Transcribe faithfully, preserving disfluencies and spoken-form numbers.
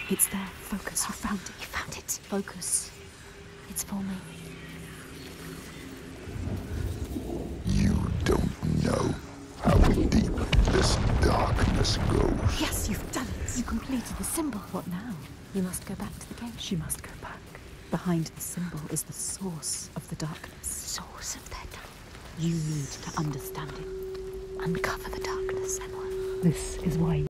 It's there. Focus. You found it. You found it. Focus. It's for me. You don't know how deep this darkness goes. Yes, you've done it. You completed the symbol. What now? You must go back to the cave. She must go back. Behind the symbol is the source of the darkness. Source of their darkness. You need to understand it. Uncover the darkness, Senua. This is why